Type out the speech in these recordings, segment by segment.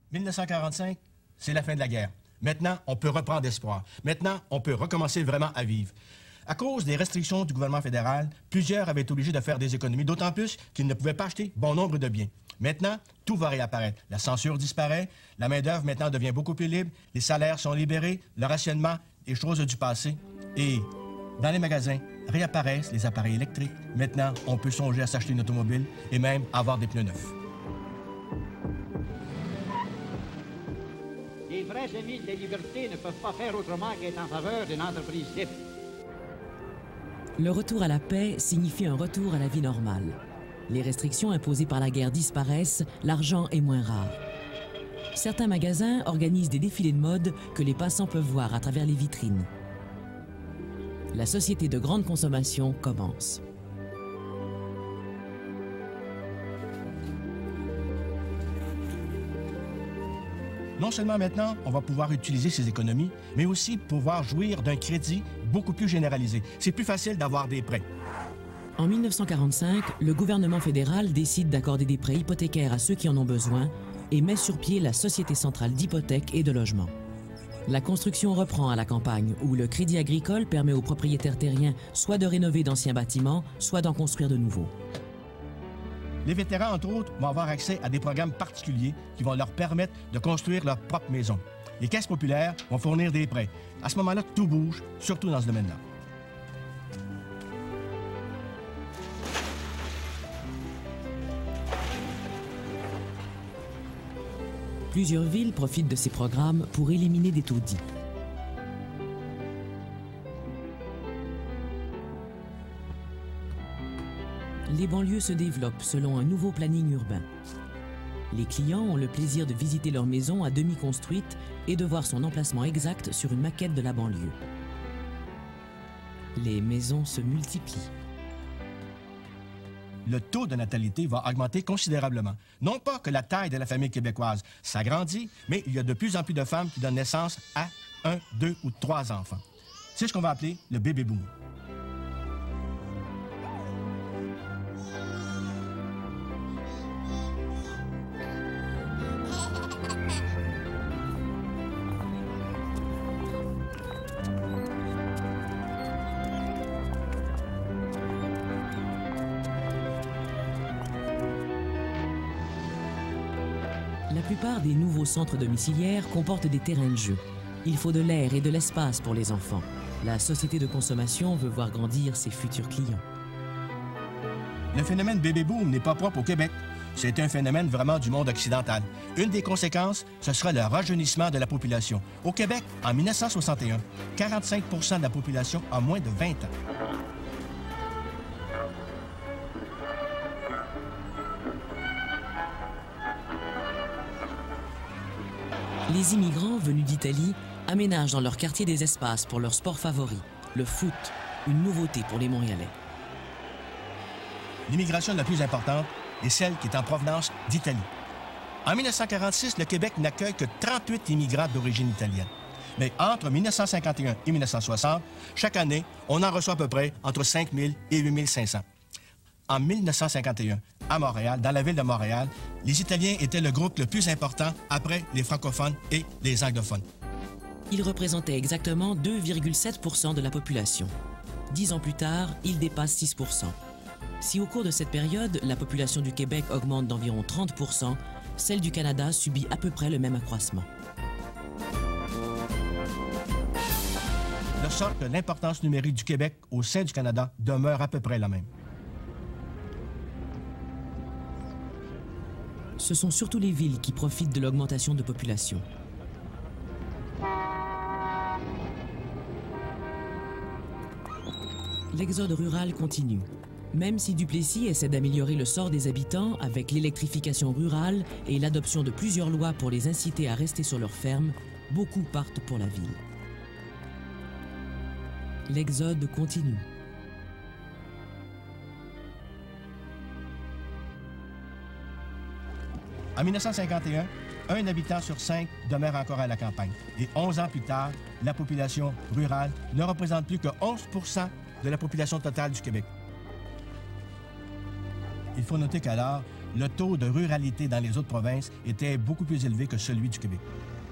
1945, c'est la fin de la guerre. Maintenant, on peut reprendre espoir. Maintenant, on peut recommencer vraiment à vivre. À cause des restrictions du gouvernement fédéral, plusieurs avaient été obligés de faire des économies, d'autant plus qu'ils ne pouvaient pas acheter bon nombre de biens. Maintenant, tout va réapparaître. La censure disparaît, la main-d'œuvre maintenant devient beaucoup plus libre, les salaires sont libérés, le rationnement est chose du passé. Et dans les magasins, réapparaissent les appareils électriques. Maintenant, on peut songer à s'acheter une automobile et même avoir des pneus neufs. Les vrais amis de la liberté ne peuvent pas faire autrement qu'être en faveur d'une entreprise libre. Le retour à la paix signifie un retour à la vie normale. Les restrictions imposées par la guerre disparaissent, l'argent est moins rare. Certains magasins organisent des défilés de mode que les passants peuvent voir à travers les vitrines. La société de grande consommation commence. Non seulement maintenant, on va pouvoir utiliser ces économies, mais aussi pouvoir jouir d'un crédit beaucoup plus généralisé. C'est plus facile d'avoir des prêts. En 1945, le gouvernement fédéral décide d'accorder des prêts hypothécaires à ceux qui en ont besoin et met sur pied la Société centrale d'hypothèques et de logement. La construction reprend à la campagne, où le crédit agricole permet aux propriétaires terriens soit de rénover d'anciens bâtiments, soit d'en construire de nouveaux. Les vétérans, entre autres, vont avoir accès à des programmes particuliers qui vont leur permettre de construire leur propre maison. Les caisses populaires vont fournir des prêts. À ce moment-là, tout bouge, surtout dans ce domaine-là. Plusieurs villes profitent de ces programmes pour éliminer des taudis. Les banlieues se développent selon un nouveau planning urbain. Les clients ont le plaisir de visiter leur maison à demi construite et de voir son emplacement exact sur une maquette de la banlieue. Les maisons se multiplient. Le taux de natalité va augmenter considérablement. Non pas que la taille de la famille québécoise s'agrandit, mais il y a de plus en plus de femmes qui donnent naissance à 1, 2 ou 3 enfants. C'est ce qu'on va appeler le baby boom. La plupart des nouveaux centres domiciliaires comportent des terrains de jeu. Il faut de l'air et de l'espace pour les enfants. La société de consommation veut voir grandir ses futurs clients. Le phénomène baby boom n'est pas propre au Québec. C'est un phénomène vraiment du monde occidental. Une des conséquences, ce sera le rajeunissement de la population. Au Québec, en 1961, 45 % de la population a moins de 20 ans. Les immigrants venus d'Italie aménagent dans leur quartier des espaces pour leur sport favori, le foot, une nouveauté pour les Montréalais. L'immigration la plus importante est celle qui est en provenance d'Italie. En 1946, le Québec n'accueille que 38 immigrants d'origine italienne. Mais entre 1951 et 1960, chaque année, on en reçoit à peu près entre 5 000 et 8 500. En 1951, à Montréal, dans la ville de Montréal, les Italiens étaient le groupe le plus important après les francophones et les anglophones. Ils représentaient exactement 2,7 % de la population. 10 ans plus tard, ils dépassent 6 %. Si au cours de cette période, la population du Québec augmente d'environ 30 %, celle du Canada subit à peu près le même accroissement. De sorte que l'importance numérique du Québec au sein du Canada demeure à peu près la même. Ce sont surtout les villes qui profitent de l'augmentation de population. L'exode rural continue. Même si Duplessis essaie d'améliorer le sort des habitants avec l'électrification rurale et l'adoption de plusieurs lois pour les inciter à rester sur leurs fermes, beaucoup partent pour la ville. L'exode continue. En 1951, un habitant sur 5 demeure encore à la campagne. Et 11 ans plus tard, la population rurale ne représente plus que 11 % de la population totale du Québec. Il faut noter qu'alors, le taux de ruralité dans les autres provinces était beaucoup plus élevé que celui du Québec.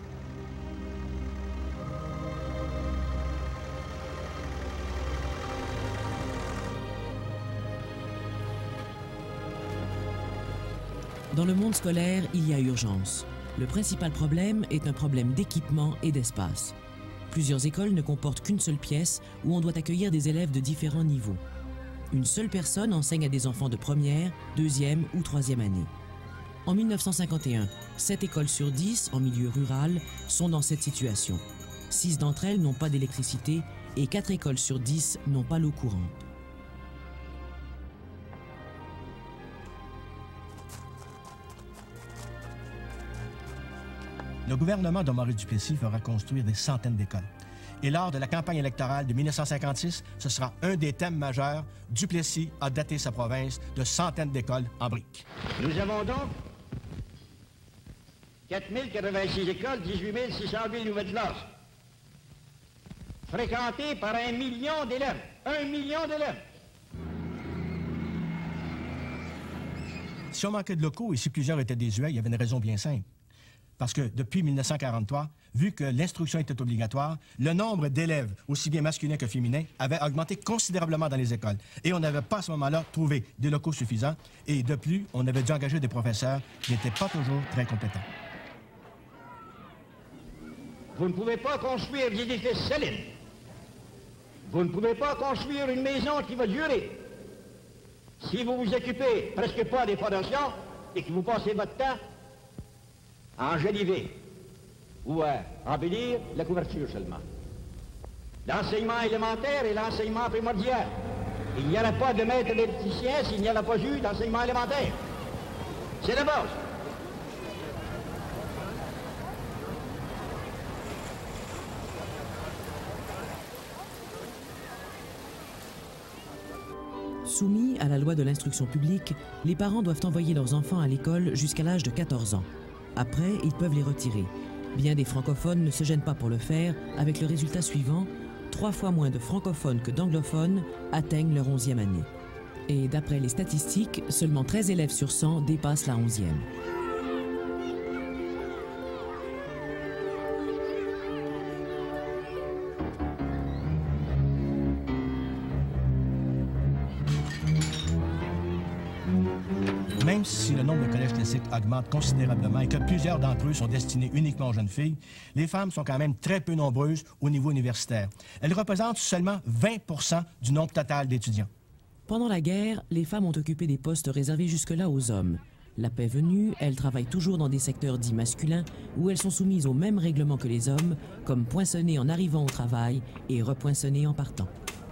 Dans le monde scolaire, il y a urgence. Le principal problème est un problème d'équipement et d'espace. Plusieurs écoles ne comportent qu'une seule pièce où on doit accueillir des élèves de différents niveaux. Une seule personne enseigne à des enfants de première, deuxième ou troisième année. En 1951, 7 écoles sur 10 en milieu rural sont dans cette situation. 6 d'entre elles n'ont pas d'électricité et 4 écoles sur 10 n'ont pas l'eau courante. Le gouvernement de Maurice Duplessis fera construire des centaines d'écoles. Et lors de la campagne électorale de 1956, ce sera un des thèmes majeurs. Duplessis a doté sa province de centaines d'écoles en briques. Nous avons donc 4086 écoles, 18 608 nouvelles classes, fréquentées par 1 million d'élèves. 1 million d'élèves! Si on manquait de locaux et si plusieurs étaient désuets, il y avait une raison bien simple. Parce que depuis 1943, vu que l'instruction était obligatoire, le nombre d'élèves, aussi bien masculins que féminins, avait augmenté considérablement dans les écoles. Et on n'avait pas à ce moment-là trouvé des locaux suffisants. Et de plus, on avait dû engager des professeurs qui n'étaient pas toujours très compétents. Vous ne pouvez pas construire des édifices solides. Vous ne pouvez pas construire une maison qui va durer. Si vous vous occupez presque pas des fondations et que vous passez votre temps à enjoliver ou à embellir la couverture seulement. L'enseignement élémentaire est l'enseignement primordial. Il n'y aura pas de maître électricien s'il n'y avait pas eu d'enseignement élémentaire. C'est la base. Soumis à la loi de l'instruction publique, les parents doivent envoyer leurs enfants à l'école jusqu'à l'âge de 14 ans. Après, ils peuvent les retirer. Bien des francophones ne se gênent pas pour le faire, avec le résultat suivant, 3 fois moins de francophones que d'anglophones atteignent leur 11e année. Et d'après les statistiques, seulement 13 élèves sur 100 dépassent la 11e. Même si le nombre de collèges classiques augmente considérablement et que plusieurs d'entre eux sont destinés uniquement aux jeunes filles, les femmes sont quand même très peu nombreuses au niveau universitaire. Elles représentent seulement 20% du nombre total d'étudiants. Pendant la guerre, les femmes ont occupé des postes réservés jusque-là aux hommes. La paix venue, elles travaillent toujours dans des secteurs dits masculins où elles sont soumises aux mêmes règlements que les hommes, comme poinçonner en arrivant au travail et repoinçonner en partant.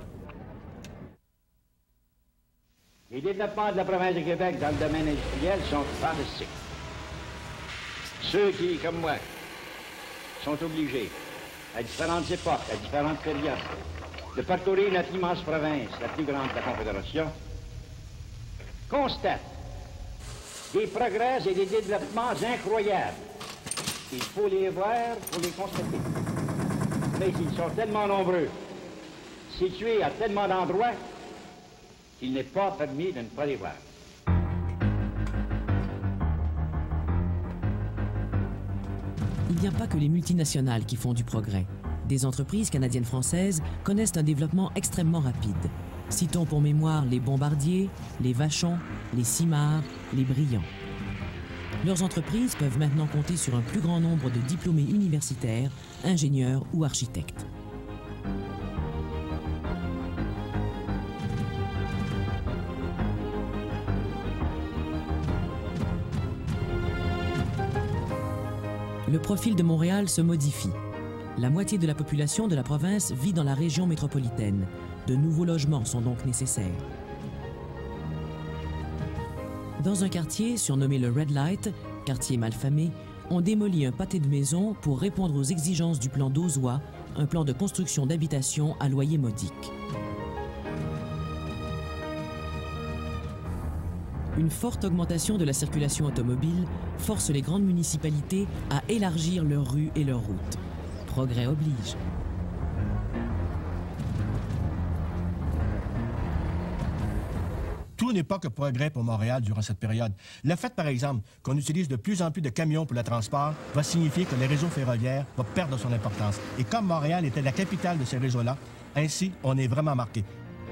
Les développements de la province de Québec dans le domaine industriel sont fantastiques. Ceux qui, comme moi, sont obligés, à différentes époques, à différentes périodes, de parcourir notre immense province, la plus grande de la Confédération, constatent des progrès et des développements incroyables. Il faut les voir pour les constater. Mais ils sont tellement nombreux, situés à tellement d'endroits, qu'il n'est pas permis de ne pas les voir. Il n'y a pas que les multinationales qui font du progrès. Des entreprises canadiennes-françaises connaissent un développement extrêmement rapide. Citons pour mémoire les Bombardier, les Vachon, les Simard, les Briand. Leurs entreprises peuvent maintenant compter sur un plus grand nombre de diplômés universitaires, ingénieurs ou architectes. Le profil de Montréal se modifie. La moitié de la population de la province vit dans la région métropolitaine. De nouveaux logements sont donc nécessaires. Dans un quartier surnommé le Red Light, quartier malfamé, on démolit un pâté de maisons pour répondre aux exigences du plan d'Ozois, un plan de construction d'habitation à loyer modique. Une forte augmentation de la circulation automobile force les grandes municipalités à élargir leurs rues et leurs routes. Progrès oblige. Tout tout n'est pas que progrès pour Montréal durant cette période. Le fait, par exemple, qu'on utilise de plus en plus de camions pour le transport va signifier que le réseau ferroviaire va perdre son importance. Et comme Montréal était la capitale de ces réseaux-là, ainsi, on est vraiment marqué.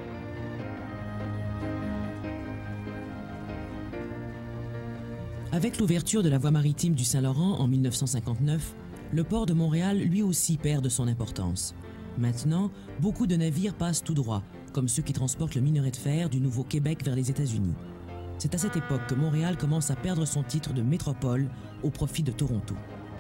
Avec l'ouverture de la voie maritime du Saint-Laurent en 1959, le port de Montréal lui aussi perd de son importance. Maintenant, beaucoup de navires passent tout droit, comme ceux qui transportent le minerai de fer du Nouveau-Québec vers les États-Unis. C'est à cette époque que Montréal commence à perdre son titre de métropole au profit de Toronto.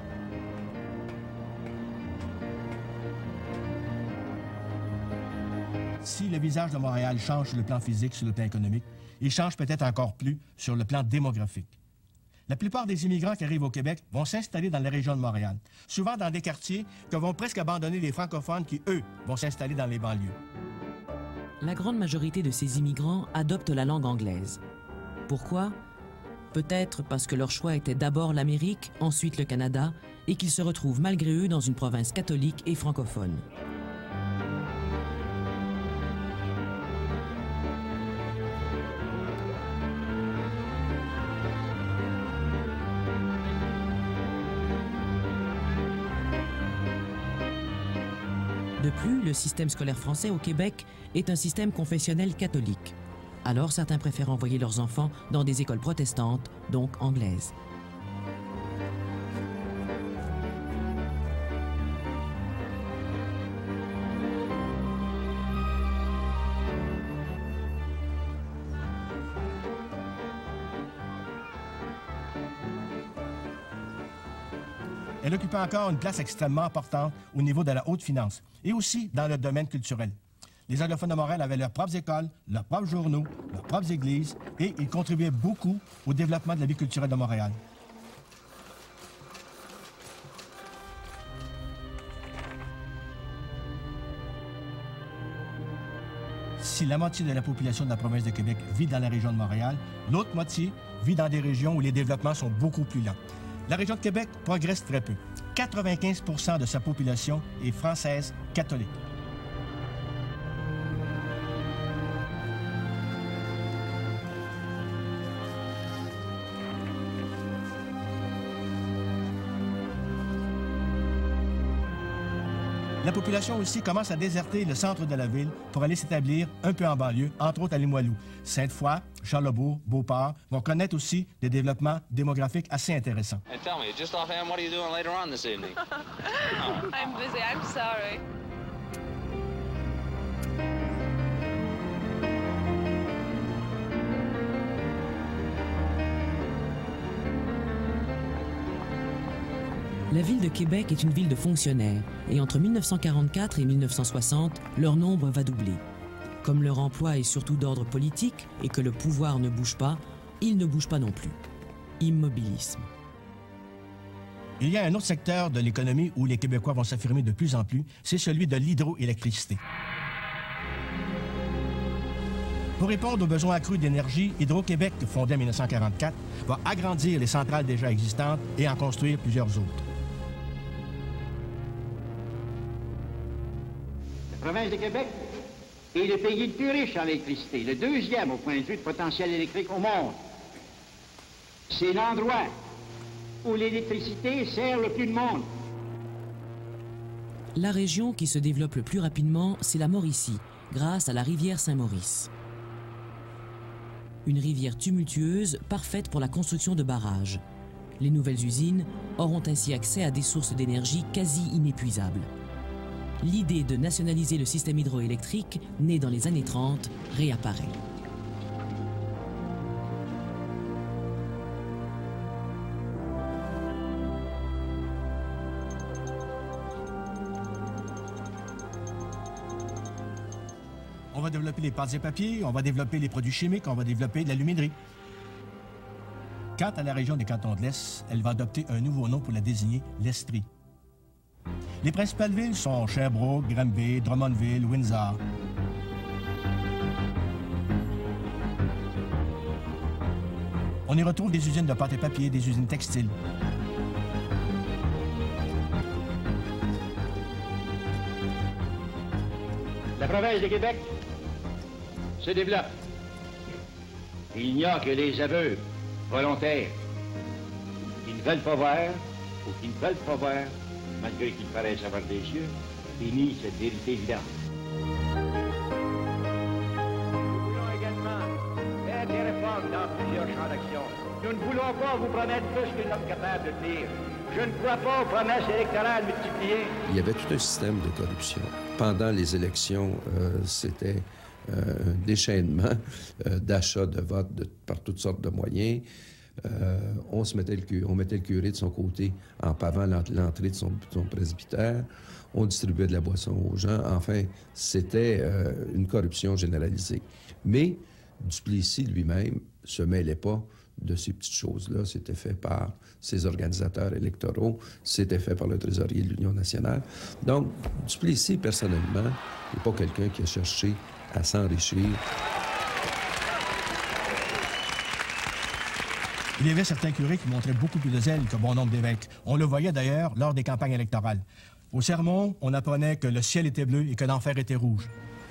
Si le visage de Montréal change sur le plan physique, sur le plan économique, il change peut-être encore plus sur le plan démographique. La plupart des immigrants qui arrivent au Québec vont s'installer dans la région de Montréal, souvent dans des quartiers que vont presque abandonner les francophones qui, eux, vont s'installer dans les banlieues. La grande majorité de ces immigrants adoptent la langue anglaise. Pourquoi? Peut-être parce que leur choix était d'abord l'Amérique, ensuite le Canada, et qu'ils se retrouvent malgré eux dans une province catholique et francophone. De plus, le système scolaire français au Québec est un système confessionnel catholique. Alors certains préfèrent envoyer leurs enfants dans des écoles protestantes, donc anglaises. Elle occupait encore une place extrêmement importante au niveau de la haute finance et aussi dans le domaine culturel. Les anglophones de Montréal avaient leurs propres écoles, leurs propres journaux, leurs propres églises et ils contribuaient beaucoup au développement de la vie culturelle de Montréal. Si la moitié de la population de la province de Québec vit dans la région de Montréal, l'autre moitié vit dans des régions où les développements sont beaucoup plus lents. La région de Québec progresse très peu. 95% de sa population est française catholique. La population aussi commence à déserter le centre de la ville pour aller s'établir un peu en banlieue, entre autres à Limoilou. Sainte-Foy, Charlebourg, Beauport vont connaître aussi des développements démographiques assez intéressants. And tell me, just offhand, what are you doing later on this evening? I'm busy, I'm sorry. La ville de Québec est une ville de fonctionnaires et entre 1944 et 1960, leur nombre va doubler. Comme leur emploi est surtout d'ordre politique et que le pouvoir ne bouge pas, ils ne bougent pas non plus. Immobilisme. Il y a un autre secteur de l'économie où les Québécois vont s'affirmer de plus en plus, c'est celui de l'hydroélectricité. Pour répondre aux besoins accrus d'énergie, Hydro-Québec, fondé en 1944, va agrandir les centrales déjà existantes et en construire plusieurs autres. La province de Québec est le pays le plus riche en électricité, le deuxième au point de vue de potentiel électrique au monde. C'est l'endroit où l'électricité sert le plus de monde. La région qui se développe le plus rapidement, c'est la Mauricie, grâce à la rivière Saint-Maurice. Une rivière tumultueuse, parfaite pour la construction de barrages. Les nouvelles usines auront ainsi accès à des sources d'énergie quasi inépuisables. L'idée de nationaliser le système hydroélectrique, née dans les années 30, réapparaît. On va développer les pâtes et papiers, on va développer les produits chimiques, on va développer de l'aluminerie. Quant à la région des cantons de l'Est, elle va adopter un nouveau nom pour la désigner, l'Estrie. Les principales villes sont Sherbrooke, Granby, Drummondville, Windsor. On y retrouve des usines de pâte et papier, des usines textiles. La province de Québec se développe. Il n'y a que les aveux volontaires qui ne veulent pas voir ou qui ne veulent pas voir, malgré qu'ils paraissent avoir des yeux, et nient cette vérité évidente. Nous voulons également faire des réformes dans plusieurs champs d'action. Nous ne voulons pas vous promettre plus que nous sommes capables de tenir. Je ne crois pas aux promesses électorales multipliées. Il y avait tout un système de corruption. Pendant les élections, c'était un déchaînement d'achat de votes par toutes sortes de moyens. On mettait le curé de son côté en pavant l'entrée de son presbytère. On distribuait de la boisson aux gens. Enfin, c'était une corruption généralisée. Mais Duplessis lui-même se mêlait pas de ces petites choses-là. C'était fait par ses organisateurs électoraux, c'était fait par le trésorier de l'Union nationale. Donc, Duplessis, personnellement, n'est pas quelqu'un qui a cherché à s'enrichir. Il y avait certains curés qui montraient beaucoup plus de zèle que bon nombre d'évêques. On le voyait d'ailleurs lors des campagnes électorales. Au sermon, on apprenait que le ciel était bleu et que l'enfer était rouge.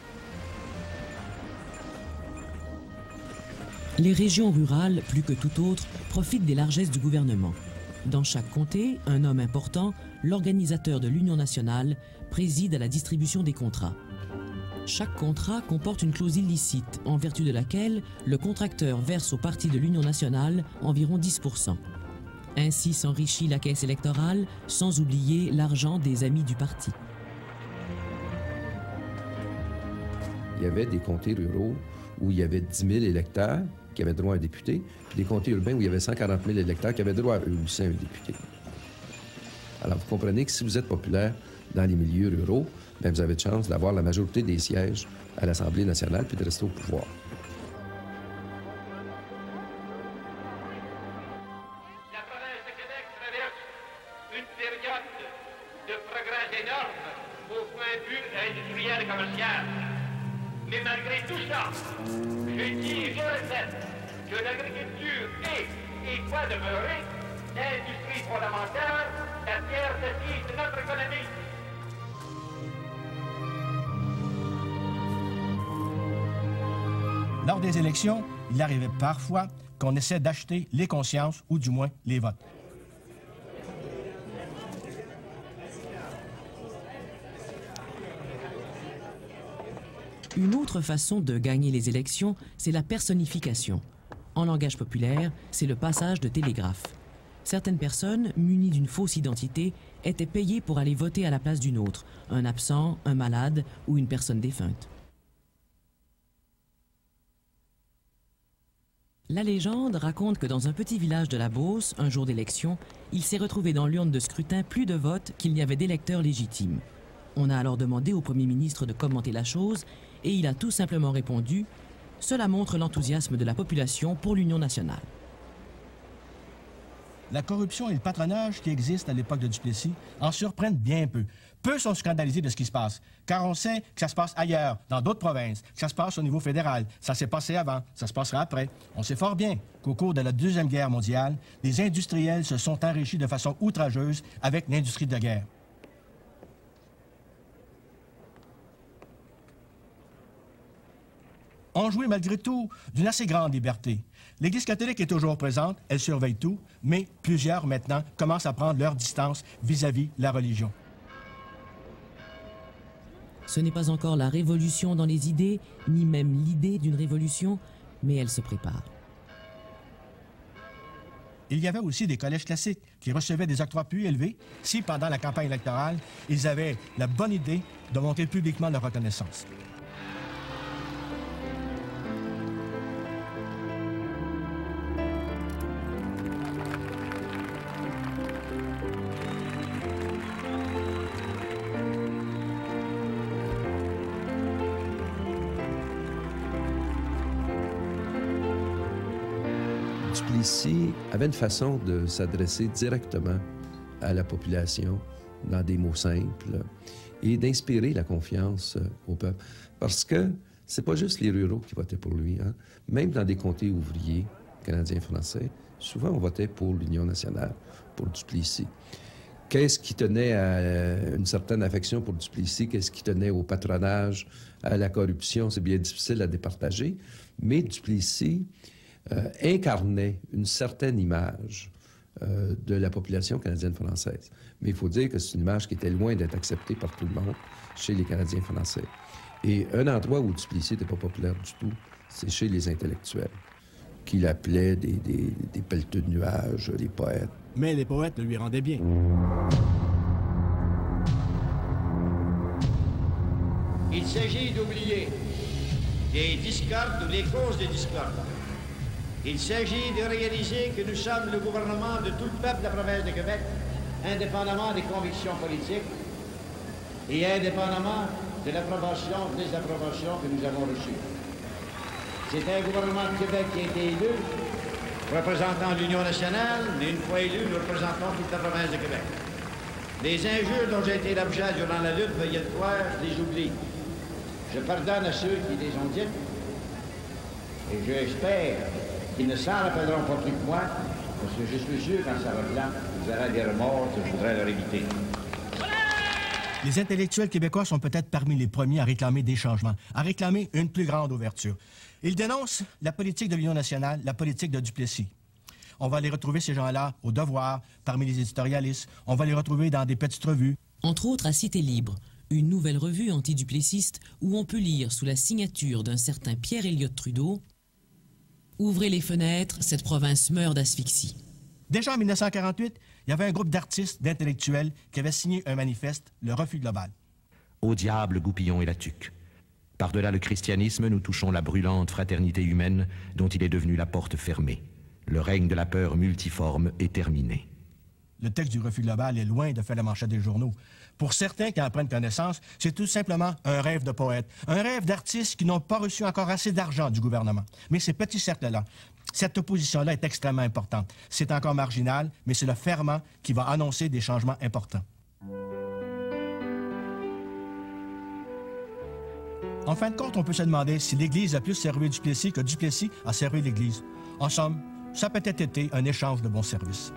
Les régions rurales, plus que tout autre, profitent des largesses du gouvernement. Dans chaque comté, un homme important, l'organisateur de l'Union nationale, préside à la distribution des contrats. Chaque contrat comporte une clause illicite, en vertu de laquelle le contracteur verse au parti de l'Union nationale environ 10%. Ainsi s'enrichit la caisse électorale, sans oublier l'argent des amis du parti. Il y avait des comtés ruraux où il y avait 10 000 électeurs qui avaient droit à un député, puis des comtés urbains où il y avait 140 000 électeurs qui avaient droit eux aussi à un député. Alors, vous comprenez que si vous êtes populaire dans les milieux ruraux, bien, vous avez de chance d'avoir la majorité des sièges à l'Assemblée nationale puis de rester au pouvoir. La province de Québec traverse une période de progrès énorme au point de vue industriel et commercial. Mais malgré tout ça, je dis et je répète que l'agriculture est et doit demeurer l'industrie fondamentale, la pierre d'assise de notre économie. Lors des élections, il arrivait parfois qu'on essaie d'acheter les consciences ou du moins les votes. Une autre façon de gagner les élections, c'est la personnification. En langage populaire, c'est le passage de télégraphe. Certaines personnes, munies d'une fausse identité, étaient payées pour aller voter à la place d'une autre, un absent, un malade ou une personne défunte. La légende raconte que dans un petit village de la Beauce, un jour d'élection, il s'est retrouvé dans l'urne de scrutin plus de votes qu'il n'y avait d'électeurs légitimes. On a alors demandé au Premier ministre de commenter la chose et il a tout simplement répondu « Cela montre l'enthousiasme de la population pour l'Union nationale ». La corruption et le patronage qui existent à l'époque de Duplessis en surprennent bien peu. Peu sont scandalisés de ce qui se passe, car on sait que ça se passe ailleurs, dans d'autres provinces, que ça se passe au niveau fédéral. Ça s'est passé avant, ça se passera après. On sait fort bien qu'au cours de la Deuxième Guerre mondiale, les industriels se sont enrichis de façon outrageuse avec l'industrie de guerre. On jouit malgré tout d'une assez grande liberté. L'Église catholique est toujours présente, elle surveille tout, mais plusieurs maintenant commencent à prendre leur distance vis-à-vis la religion. Ce n'est pas encore la révolution dans les idées, ni même l'idée d'une révolution, mais elle se prépare. Il y avait aussi des collèges classiques qui recevaient des octrois plus élevés si, pendant la campagne électorale, ils avaient la bonne idée de montrer publiquement leur reconnaissance. Duplessis avait une façon de s'adresser directement à la population dans des mots simples et d'inspirer la confiance au peuple. Parce que c'est pas juste les ruraux qui votaient pour lui, hein? Même dans des comtés ouvriers, canadiens-français, souvent on votait pour l'Union nationale, pour Duplessis. Qu'est-ce qui tenait à une certaine affection pour Duplessis? Qu'est-ce qui tenait au patronage, à la corruption? C'est bien difficile à départager. Mais Duplessis incarnait une certaine image de la population canadienne-française. Mais il faut dire que c'est une image qui était loin d'être acceptée par tout le monde chez les Canadiens français. Et un endroit où Duplessis n'était pas populaire du tout, c'est chez les intellectuels, qu'il appelait des pelleteux de nuages, les poètes. Mais les poètes le lui rendaient bien. Il s'agit d'oublier les discordes ou les causes des discordes. Il s'agit de réaliser que nous sommes le gouvernement de tout le peuple de la province de Québec, indépendamment des convictions politiques et indépendamment de l'approbation ou désapprobation que nous avons reçue. C'est un gouvernement de Québec qui a été élu, représentant l'Union nationale, mais une fois élu, nous représentons toute la province de Québec. Les injures dont j'ai été l'objet durant la lutte, veuillez le croire, je les oublie. Je pardonne à ceux qui les ont dites, et j'espère qu'ils ne s'en rappelleront pas plus que moi, parce que je suis sûr qu'en s'arrêtant, vous aurez des remords que je voudrais leur éviter. Les intellectuels québécois sont peut-être parmi les premiers à réclamer des changements, à réclamer une plus grande ouverture. Ils dénoncent la politique de l'Union nationale, la politique de Duplessis. On va les retrouver, ces gens-là, au Devoir, parmi les éditorialistes. On va les retrouver dans des petites revues. Entre autres à Cité Libre, une nouvelle revue anti-duplessiste où on peut lire sous la signature d'un certain Pierre Elliott Trudeau « Ouvrez les fenêtres, cette province meurt d'asphyxie ». Déjà en 1948, il y avait un groupe d'artistes, d'intellectuels qui avaient signé un manifeste, le Refus global. Au diable, Goupillon et la tuque. Par-delà le christianisme, nous touchons la brûlante fraternité humaine dont il est devenu la porte fermée. Le règne de la peur multiforme est terminé. Le texte du Refus global est loin de faire la manchette des journaux. Pour certains qui en prennent connaissance, c'est tout simplement un rêve de poète, un rêve d'artistes qui n'ont pas reçu encore assez d'argent du gouvernement. Mais ces petits cercles-là, cette opposition-là est extrêmement importante. C'est encore marginal, mais c'est le ferment qui va annoncer des changements importants. En fin de compte, on peut se demander si l'Église a plus servi Duplessis que Duplessis a servi l'Église. En somme, ça a peut-être été un échange de bons services.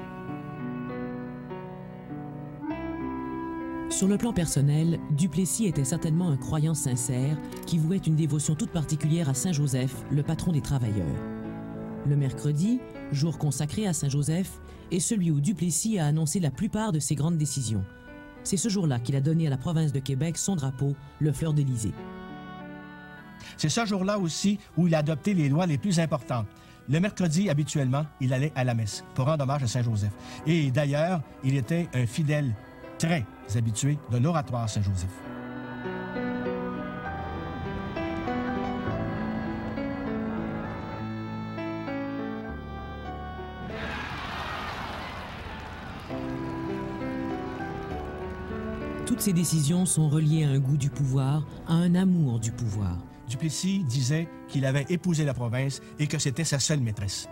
Sur le plan personnel, Duplessis était certainement un croyant sincère qui vouait une dévotion toute particulière à Saint Joseph, le patron des travailleurs. Le mercredi, jour consacré à Saint Joseph, est celui où Duplessis a annoncé la plupart de ses grandes décisions. C'est ce jour-là qu'il a donné à la province de Québec son drapeau, le fleur-d'Élysée. C'est ce jour-là aussi où il a adopté les lois les plus importantes. Le mercredi, habituellement, il allait à la messe pour rendre hommage à Saint Joseph. Et d'ailleurs, il était un fidèle très habitué de l'oratoire Saint-Joseph. Toutes ces décisions sont reliées à un goût du pouvoir, à un amour du pouvoir. Duplessis disait qu'il avait épousé la province et que c'était sa seule maîtresse.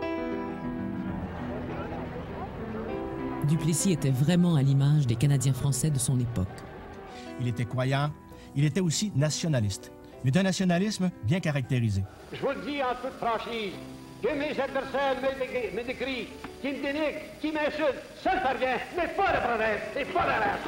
Duplessis était vraiment à l'image des Canadiens français de son époque. Il était croyant, il était aussi nationaliste, mais d'un nationalisme bien caractérisé. Je vous le dis en toute franchise, que mes adversaires me décrient, qui me dénigrent, qui m'insultent, ça ne parvient, mais pas la province et pas la race.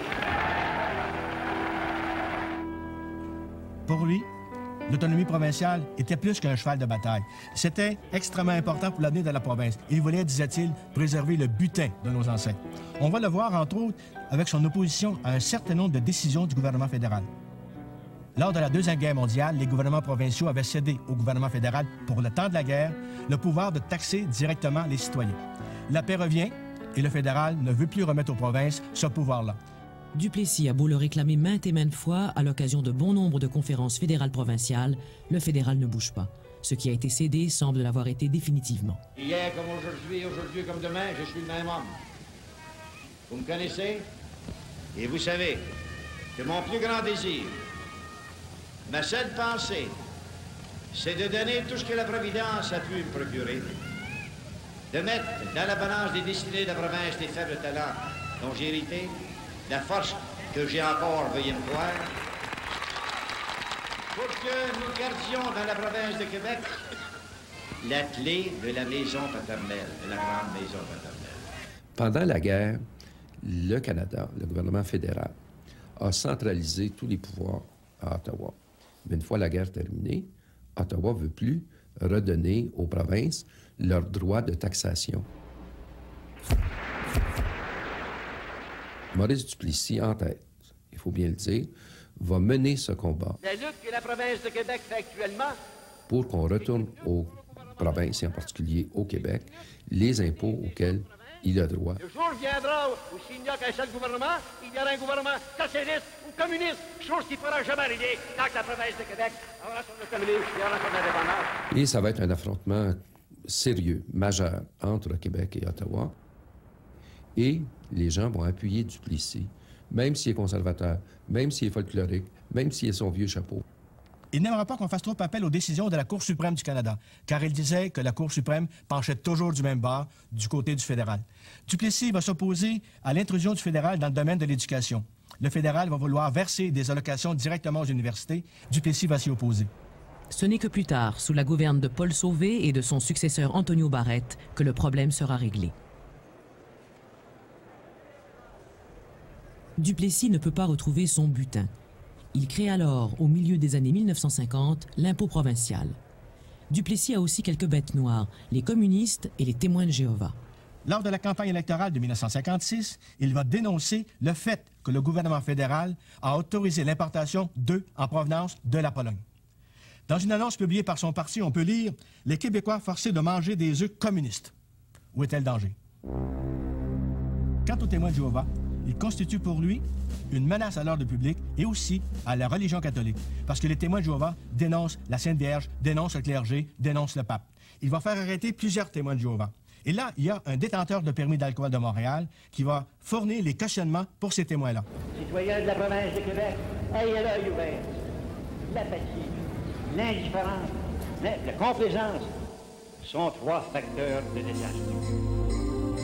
Pour lui, l'autonomie provinciale était plus qu'un cheval de bataille. C'était extrêmement important pour l'avenir de la province. Il voulait, disait-il, préserver le butin de nos ancêtres. On va le voir, entre autres, avec son opposition à un certain nombre de décisions du gouvernement fédéral. Lors de la Deuxième Guerre mondiale, les gouvernements provinciaux avaient cédé au gouvernement fédéral, pour le temps de la guerre, le pouvoir de taxer directement les citoyens. La paix revient et le fédéral ne veut plus remettre aux provinces ce pouvoir-là. Duplessis a beau le réclamer maintes et maintes fois à l'occasion de bon nombre de conférences fédérales provinciales, le fédéral ne bouge pas. Ce qui a été cédé semble l'avoir été définitivement. Hier comme aujourd'hui comme demain, je suis le même homme. Vous me connaissez et vous savez que mon plus grand désir, ma seule pensée, c'est de donner tout ce que la Providence a pu me procurer. De mettre dans la balance des destinées de la province des faibles talents dont j'ai hérité, la force que j'ai encore, veuillez me croire, pour que nous gardions dans la province de Québec la clé de la maison paternelle, de la grande maison paternelle. Pendant la guerre, le Canada, le gouvernement fédéral, a centralisé tous les pouvoirs à Ottawa. Mais une fois la guerre terminée, Ottawa ne veut plus redonner aux provinces leur droit de taxation. Maurice Duplessis, en tête, il faut bien le dire, va mener ce combat. La lutte que la province de Québec fait actuellement pour qu'on retourne aux provinces, et en particulier au Québec, les impôts auxquels il a droit. Le jour viendra où s'il n'y a qu'un seul gouvernement, il y aura un gouvernement socialiste ou communiste, chose qui ne pourra jamais arriver tant que la province de Québec aura son autonomie et aura son indépendance. Et ça va être un affrontement sérieux, majeur, entre le Québec et Ottawa. Et les gens vont appuyer Duplessis, même s'il est conservateur, même s'il est folklorique, même s'il est son vieux chapeau. Il n'aimera pas qu'on fasse trop appel aux décisions de la Cour suprême du Canada, car il disait que la Cour suprême penchait toujours du même bord, du côté du fédéral. Duplessis va s'opposer à l'intrusion du fédéral dans le domaine de l'éducation. Le fédéral va vouloir verser des allocations directement aux universités. Duplessis va s'y opposer. Ce n'est que plus tard, sous la gouverne de Paul Sauvé et de son successeur Antonio Barrette, que le problème sera réglé. Duplessis ne peut pas retrouver son butin. Il crée alors, au milieu des années 1950, l'impôt provincial. Duplessis a aussi quelques bêtes noires, les communistes et les témoins de Jéhovah. Lors de la campagne électorale de 1956, il va dénoncer le fait que le gouvernement fédéral a autorisé l'importation d'œufs en provenance de la Pologne. Dans une annonce publiée par son parti, on peut lire « Les Québécois forcés de manger des œufs communistes ». Où était le danger? Quant aux témoins de Jéhovah, ils constituent pour lui une menace à l'ordre public et aussi à la religion catholique, parce que les témoins de Jéhovah dénoncent la Sainte Vierge, dénoncent le clergé, dénoncent le pape. Il va faire arrêter plusieurs témoins de Jéhovah. Et là, il y a un détenteur de permis d'alcool de Montréal qui va fournir les cautionnements pour ces témoins-là. Citoyens de la province de Québec, ayez l'œil ouvert. L'apathie, l'indifférence, la complaisance sont trois facteurs de désastre.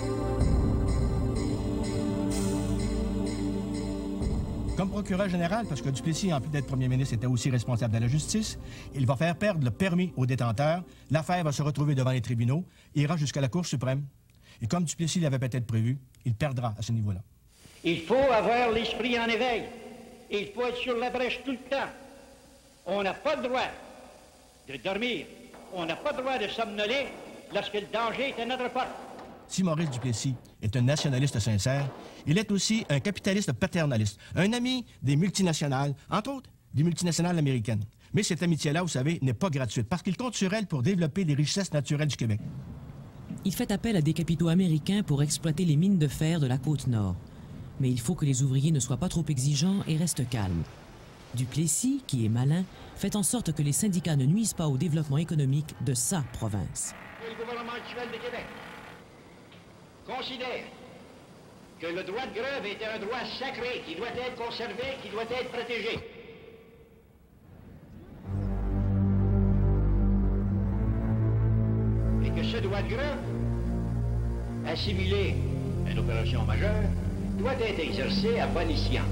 Comme procureur général, parce que Duplessis, en plus d'être premier ministre, était aussi responsable de la justice, il va faire perdre le permis aux détenteurs. L'affaire va se retrouver devant les tribunaux, ira jusqu'à la Cour suprême. Et comme Duplessis l'avait peut-être prévu, il perdra à ce niveau-là. Il faut avoir l'esprit en éveil. Il faut être sur la brèche tout le temps. On n'a pas le droit de dormir. On n'a pas le droit de somnoler lorsque le danger est à notre porte. Si Maurice Duplessis est un nationaliste sincère, il est aussi un capitaliste paternaliste, un ami des multinationales, entre autres des multinationales américaines. Mais cette amitié-là, vous savez, n'est pas gratuite, parce qu'il compte sur elle pour développer les richesses naturelles du Québec. Il fait appel à des capitaux américains pour exploiter les mines de fer de la Côte-Nord. Mais il faut que les ouvriers ne soient pas trop exigeants et restent calmes. Duplessis, qui est malin, fait en sorte que les syndicats ne nuisent pas au développement économique de sa province. Le gouvernement actuel de Québec considère que le droit de grève est un droit sacré qui doit être conservé, qui doit être protégé. Et que ce droit de grève, assimilé à une opération majeure, doit être exercé à bon escient.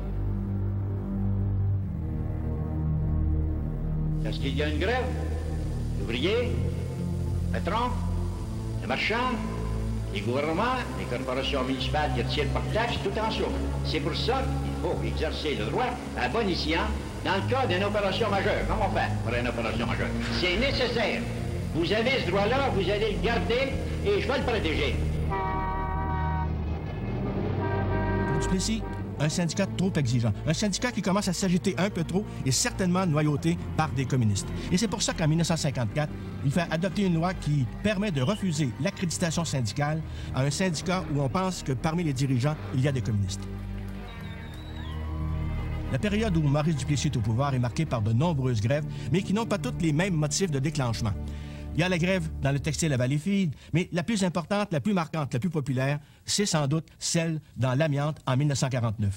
Lorsqu'il y a une grève, l'ouvrier, le patron, le marchand, les gouvernements, les corporations municipales qui retirent par taxe, tout en souffrent. C'est pour ça qu'il faut exercer le droit à bon escient dans le cas d'une opération majeure. Comment on fait pour une opération majeure? C'est nécessaire. Vous avez ce droit-là, vous allez le garder et je vais le protéger. Pour Duplessis, un syndicat trop exigeant, un syndicat qui commence à s'agiter un peu trop et certainement noyauté par des communistes. Et c'est pour ça qu'en 1954, il fait adopter une loi qui permet de refuser l'accréditation syndicale à un syndicat où on pense que parmi les dirigeants, il y a des communistes. La période où Maurice Duplessis est au pouvoir est marquée par de nombreuses grèves, mais qui n'ont pas toutes les mêmes motifs de déclenchement. Il y a la grève dans le textile à Valleyfield, mais la plus importante, la plus marquante, la plus populaire, c'est sans doute celle dans l'amiante en 1949.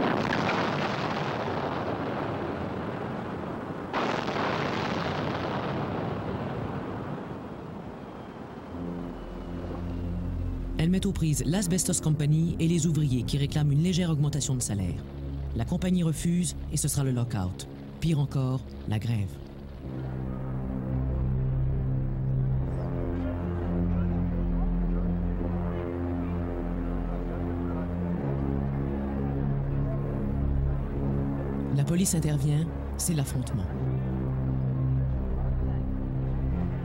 Elle met aux prises l'Asbestos Company et les ouvriers qui réclament une légère augmentation de salaire. La compagnie refuse et ce sera le lock-out. Pire encore, la grève. La police intervient, c'est l'affrontement.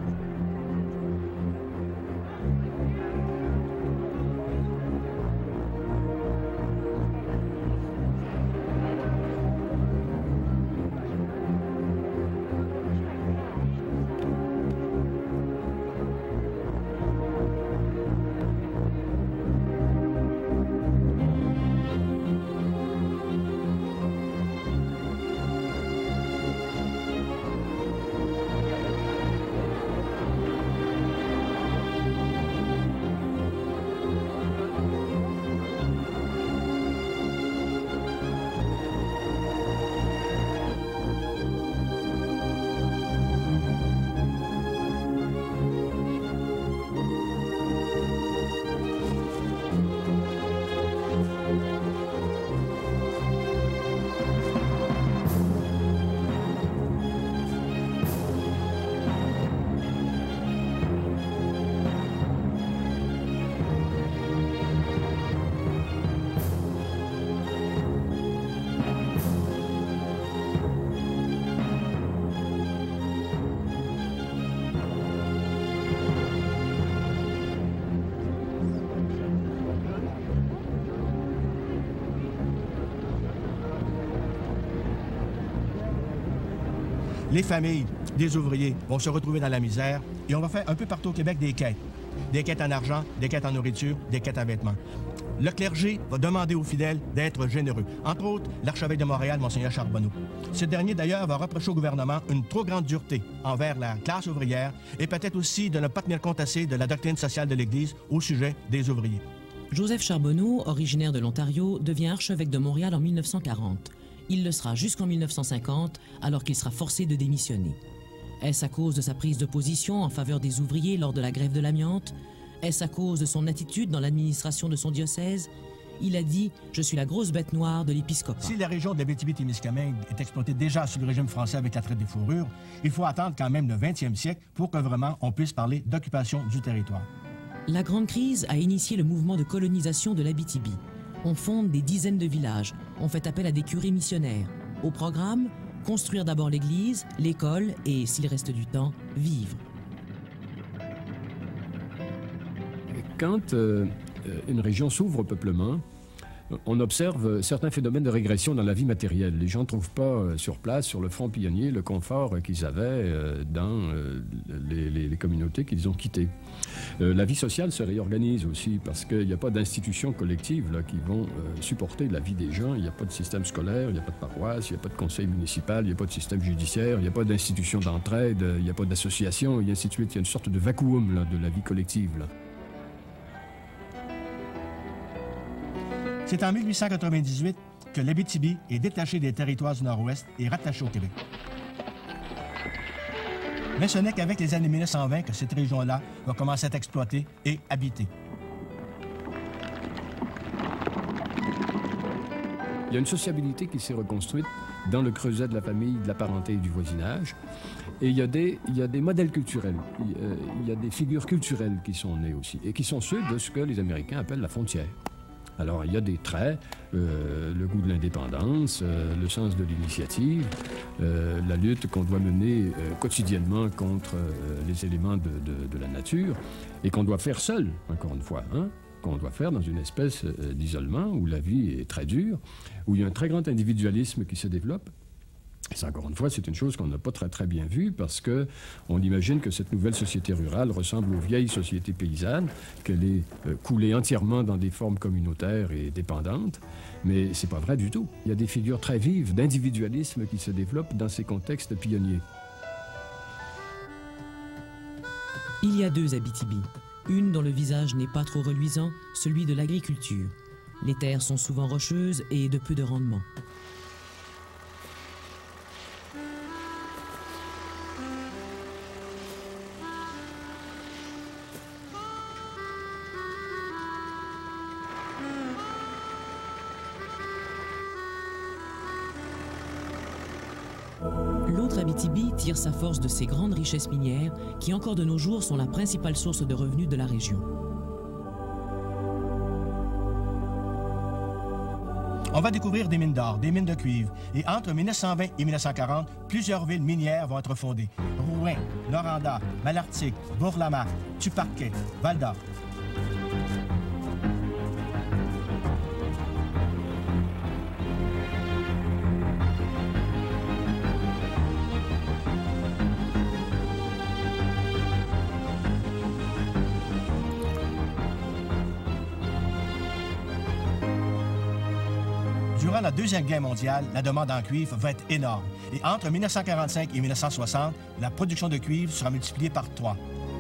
Les familles des ouvriers vont se retrouver dans la misère et on va faire un peu partout au Québec des quêtes. Des quêtes en argent, des quêtes en nourriture, des quêtes en vêtements. Le clergé va demander aux fidèles d'être généreux. Entre autres, l'archevêque de Montréal, Monseigneur Charbonneau. Ce dernier, d'ailleurs, va reprocher au gouvernement une trop grande dureté envers la classe ouvrière et peut-être aussi de ne pas tenir compte assez de la doctrine sociale de l'Église au sujet des ouvriers. Joseph Charbonneau, originaire de l'Ontario, devient archevêque de Montréal en 1940. Il le sera jusqu'en 1950, alors qu'il sera forcé de démissionner. Est-ce à cause de sa prise de position en faveur des ouvriers lors de la grève de l'amiante? Est-ce à cause de son attitude dans l'administration de son diocèse? Il a dit « Je suis la grosse bête noire de l'épiscopat ». Si la région de l'Abitibi-Témiscamingue est exploitée déjà sous le régime français avec la traite des fourrures, il faut attendre quand même le 20e siècle pour que vraiment on puisse parler d'occupation du territoire. La Grande Crise a initié le mouvement de colonisation de l'Abitibi. On fonde des dizaines de villages, on fait appel à des curés missionnaires. Au programme, construire d'abord l'église, l'école et, s'il reste du temps, vivre. Quand une région s'ouvre au peuplement, on observe certains phénomènes de régression dans la vie matérielle. Les gens ne trouvent pas sur place, sur le front pionnier, le confort qu'ils avaient dans les communautés qu'ils ont quittées. La vie sociale se réorganise aussi parce qu'il n'y a pas d'institutions collectives là, qui vont supporter la vie des gens. Il n'y a pas de système scolaire, il n'y a pas de paroisse, il n'y a pas de conseil municipal, il n'y a pas de système judiciaire, il n'y a pas d'institution d'entraide, il n'y a pas d'association, et ainsi de suite. Il y a une sorte de vacuum là, de la vie collective. Là. C'est en 1898 que l'Abitibi est détaché des territoires du Nord-Ouest et rattaché au Québec. Mais ce n'est qu'avec les années 1920 que cette région-là va commencer à être exploitée et habitée. Il y a une sociabilité qui s'est reconstruite dans le creuset de la famille, de la parenté et du voisinage. Et il y a des modèles culturels, il y a des figures culturelles qui sont nées aussi, et qui sont ceux de ce que les Américains appellent la frontière. Alors, il y a des traits, le goût de l'indépendance, le sens de l'initiative, la lutte qu'on doit mener quotidiennement contre les éléments de la nature, et qu'on doit faire seul, encore une fois, hein, qu'on doit faire dans une espèce d'isolement où la vie est très dure, où il y a un très grand individualisme qui se développe. Et ça, encore une fois, c'est une chose qu'on n'a pas très bien vue parce qu'on imagine que cette nouvelle société rurale ressemble aux vieilles sociétés paysannes, qu'elle est coulée entièrement dans des formes communautaires et dépendantes. Mais c'est pas vrai du tout. Il y a des figures très vives d'individualisme qui se développent dans ces contextes pionniers. Il y a deux Abitibi. Une dont le visage n'est pas trop reluisant, celui de l'agriculture. Les terres sont souvent rocheuses et de peu de rendement. L'autre Abitibi tire sa force de ses grandes richesses minières qui, encore de nos jours, sont la principale source de revenus de la région. On va découvrir des mines d'or, des mines de cuivre. Et entre 1920 et 1940, plusieurs villes minières vont être fondées. Rouyn, Noranda, Malartic, Bourg-la-Marque, Tuparquet, Val-d'Or. Durant la Deuxième Guerre mondiale, la demande en cuivre va être énorme. Et entre 1945 et 1960, la production de cuivre sera multipliée par 3.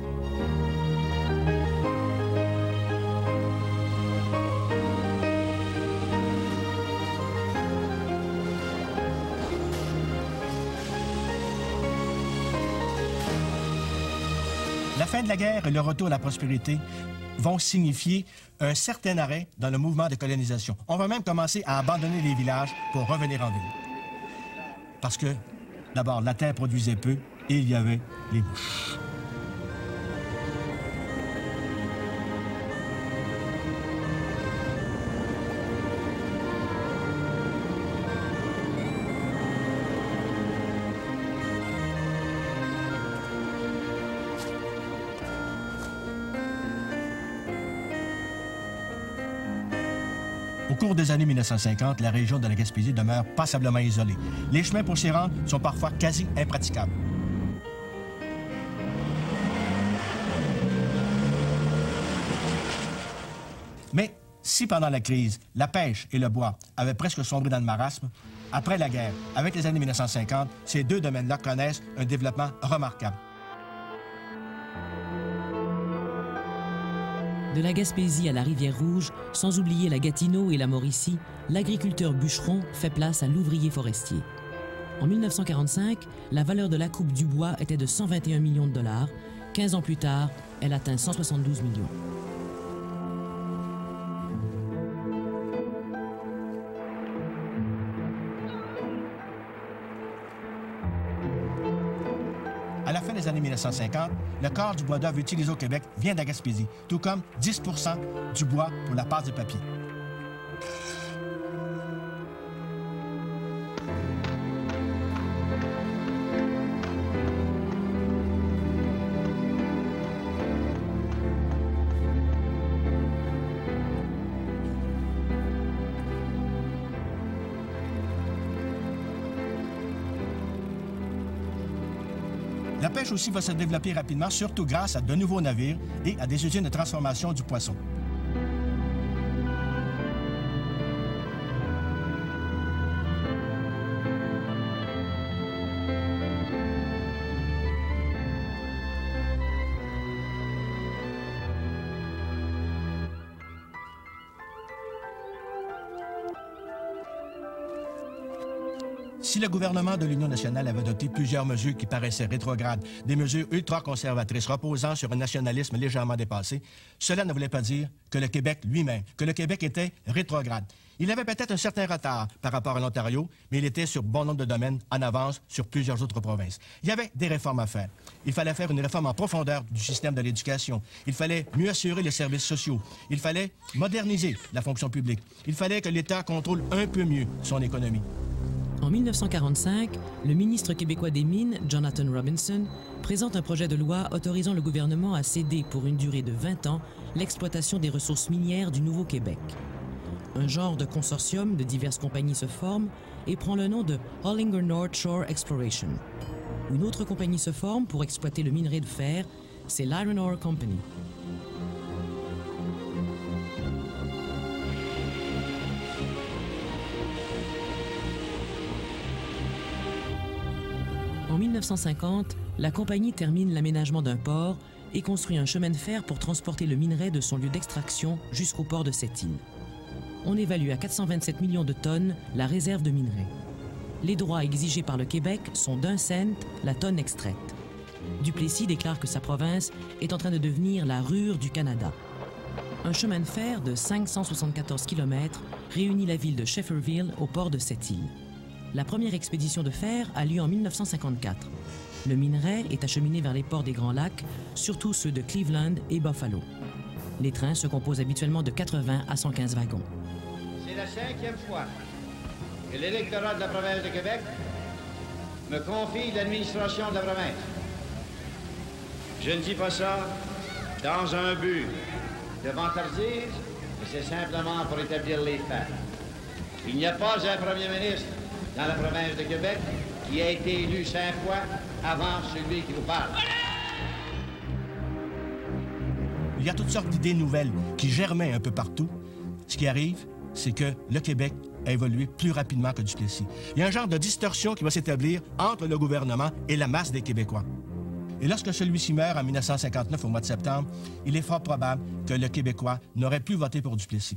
La fin de la guerre et le retour à la prospérité vont signifier un certain arrêt dans le mouvement de colonisation. On va même commencer à abandonner les villages pour revenir en ville. Parce que, d'abord, la terre produisait peu et il y avait les bouches. Au cours des années 1950, la région de la Gaspésie demeure passablement isolée. Les chemins pour s'y rendre sont parfois quasi impraticables. Mais si pendant la crise, la pêche et le bois avaient presque sombré dans le marasme, après la guerre, avec les années 1950, ces deux domaines-là connaissent un développement remarquable. De la Gaspésie à la Rivière-Rouge, sans oublier la Gatineau et la Mauricie, l'agriculteur bûcheron fait place à l'ouvrier forestier. En 1945, la valeur de la coupe du bois était de 121 millions de dollars. 15 ans plus tard, elle atteint 172 millions. À la fin des années 1950, le quart du bois d'œuvre utilisé au Québec vient de la Gaspésie, tout comme 10 % du bois pour la pâte de papier. La pêche aussi va se développer rapidement, surtout grâce à de nouveaux navires et à des usines de transformation du poisson. Si le gouvernement de l'Union nationale avait adopté plusieurs mesures qui paraissaient rétrogrades, des mesures ultra-conservatrices reposant sur un nationalisme légèrement dépassé, cela ne voulait pas dire que le Québec lui-même, que le Québec était rétrograde. Il avait peut-être un certain retard par rapport à l'Ontario, mais il était sur bon nombre de domaines en avance sur plusieurs autres provinces. Il y avait des réformes à faire. Il fallait faire une réforme en profondeur du système de l'éducation. Il fallait mieux assurer les services sociaux. Il fallait moderniser la fonction publique. Il fallait que l'État contrôle un peu mieux son économie. En 1945, le ministre québécois des Mines, Jonathan Robinson, présente un projet de loi autorisant le gouvernement à céder pour une durée de 20 ans l'exploitation des ressources minières du Nouveau-Québec. Un genre de consortium de diverses compagnies se forme et prend le nom de Hollinger North Shore Exploration. Une autre compagnie se forme pour exploiter le minerai de fer, c'est l'Iron Ore Company. En 1950, la compagnie termine l'aménagement d'un port et construit un chemin de fer pour transporter le minerai de son lieu d'extraction jusqu'au port de Sept-Îles. On évalue à 427 millions de tonnes la réserve de minerai. Les droits exigés par le Québec sont d'1 cent la tonne extraite. Duplessis déclare que sa province est en train de devenir la Rure du Canada. Un chemin de fer de 574 km réunit la ville de Shefferville au port de Sept-Îles. La première expédition de fer a lieu en 1954. Le minerai est acheminé vers les ports des Grands Lacs, surtout ceux de Cleveland et Buffalo. Les trains se composent habituellement de 80 à 115 wagons. C'est la 5e fois que l'électorat de la province de Québec me confie l'administration de la province. Je ne dis pas ça dans un but de vantardise, mais c'est simplement pour établir les faits. Il n'y a pas un premier ministre dans la province de Québec qui a été élu 5 fois avant celui qui vous parle. Il y a toutes sortes d'idées nouvelles qui germaient un peu partout. Ce qui arrive, c'est que le Québec a évolué plus rapidement que Duplessis. Il y a un genre de distorsion qui va s'établir entre le gouvernement et la masse des Québécois. Et lorsque celui-ci meurt en 1959, au mois de septembre, il est fort probable que le Québécois n'aurait plus voté pour Duplessis.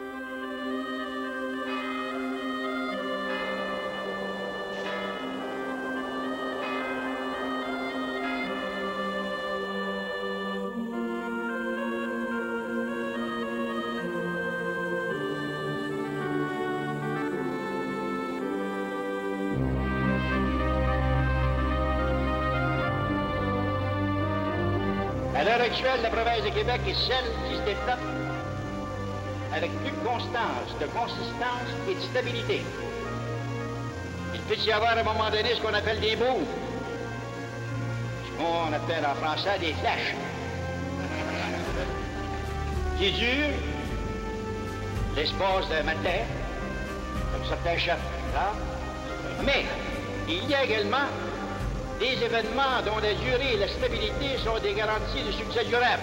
À l'heure actuelle, la province de Québec est celle qui se développe avec plus de constance, de consistance et de stabilité. Il peut y avoir à un moment donné ce qu'on appelle des moves, ce qu'on appelle en français des flashs, qui durent l'espace de ma terre, comme certains chefs là. Mais il y a également des événements dont la durée et la stabilité sont des garanties de succès durable.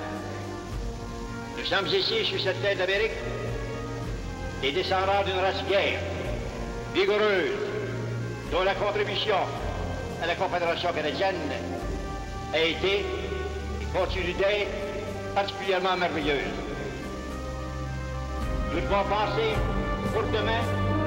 Nous sommes ici sur cette terre d'Amérique, les descendants d'une race guerre, vigoureuse, dont la contribution à la Confédération canadienne a été et continue d'être particulièrement merveilleuse. Nous devons penser pour demain.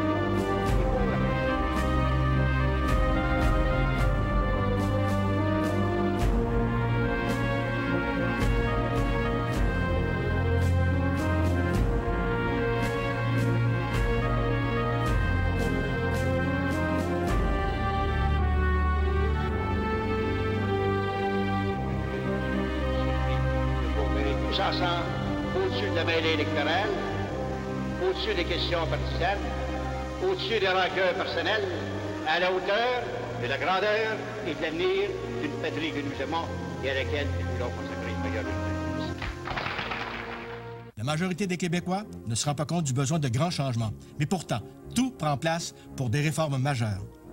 Ensemble, au-dessus de la mêlée électorale, au-dessus des questions partisanes, au-dessus des rancœurs personnelles, à la hauteur de la grandeur et de l'avenir d'une patrie que nous aimons et à laquelle nous voulons consacrer une meilleure vie. La majorité des Québécois ne se rend pas compte du besoin de grands changements. Mais pourtant, tout prend place pour des réformes majeures.